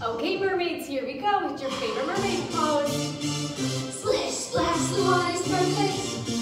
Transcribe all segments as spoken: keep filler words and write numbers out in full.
Okay, mermaids, here we go with your favorite mermaid pose. Splish, splash, the water's perfect.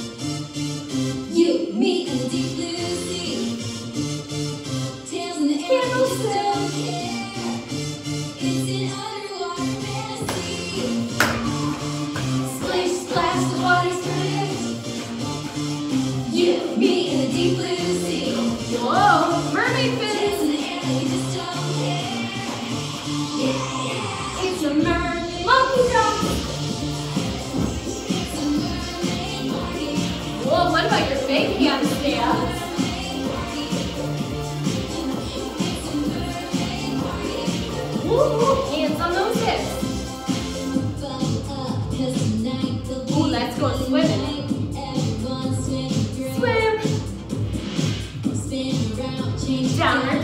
You, me, and the deep blue sea. Tails in the air, Candles just don't care. It's an underwater fantasy. Splish, splash, the water's perfect. You, me, and the deep blue sea. Whoa, mermaid fins. Tails in the air, you just don't care. Yeah, yeah. It's a mermaid monkey jump. It's a mermaid party. Whoa, what about your fake handstands? Woo, hands on those hips. Ooh, let's go swimming. Swim. Down